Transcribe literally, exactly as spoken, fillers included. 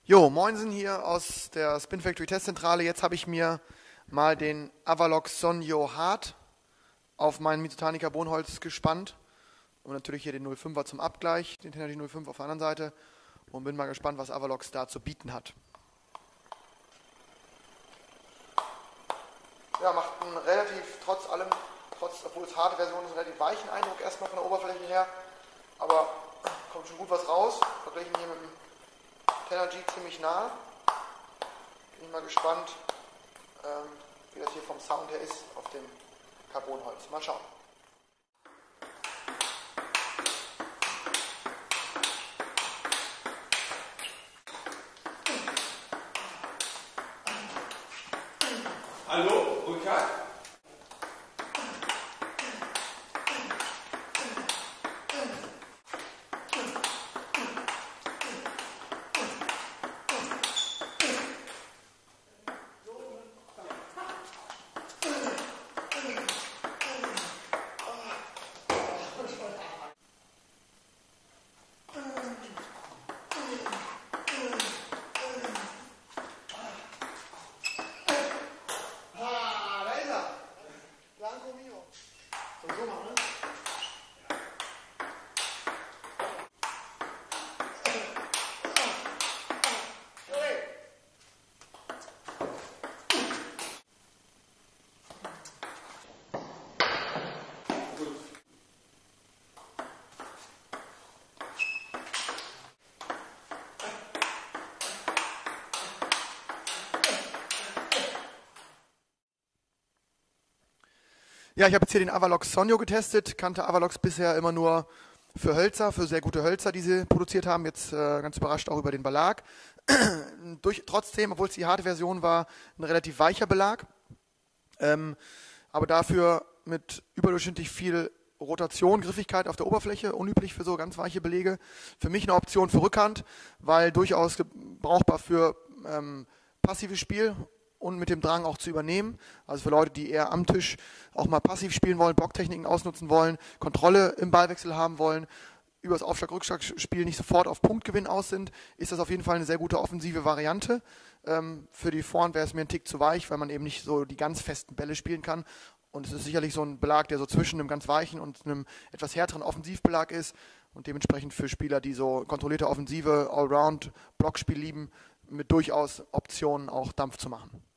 Jo, Moinsen hier aus der Spin Factory Testzentrale. Jetzt habe ich mir mal den Avalox Sonjo Hard auf mein Mizutani Carbonholz gespannt und natürlich hier den null fünfer zum Abgleich, den Tenergy null fünf auf der anderen Seite, und bin mal gespannt, was Avalox da zu bieten hat. Ja, macht einen relativ, trotz allem, trotz, obwohl es harte Version ist, einen relativ weichen Eindruck erstmal von der Oberfläche her, aber kommt schon gut was raus, verglichen hier mit dem Tenergy ziemlich nah. Bin ich mal gespannt, ähm, wie das hier vom Sound her ist auf dem Carbonholz. Mal schauen. Hallo, Rückert? So machen, ne? Ja, ich habe jetzt hier den Avalox Sonjo getestet, kannte Avalox bisher immer nur für Hölzer, für sehr gute Hölzer, die sie produziert haben. Jetzt äh, ganz überrascht auch über den Belag. Durch, trotzdem, obwohl es die harte Version war, ein relativ weicher Belag, ähm, aber dafür mit überdurchschnittlich viel Rotation, Griffigkeit auf der Oberfläche, unüblich für so ganz weiche Belege. Für mich eine Option für Rückhand, weil durchaus brauchbar für ähm, passives Spiel und mit dem Drang auch zu übernehmen. Also für Leute, die eher am Tisch auch mal passiv spielen wollen, Blocktechniken ausnutzen wollen, Kontrolle im Ballwechsel haben wollen, über das Aufschlag-Rückschlag-Spiel nicht sofort auf Punktgewinn aus sind, ist das auf jeden Fall eine sehr gute offensive Variante. Ähm, für die Vorhand wäre es mir ein Tick zu weich, weil man eben nicht so die ganz festen Bälle spielen kann. Und es ist sicherlich so ein Belag, der so zwischen einem ganz weichen und einem etwas härteren Offensivbelag ist und dementsprechend für Spieler, die so kontrollierte Offensive, Allround, Blockspiel lieben, mit durchaus Optionen auch Dampf zu machen.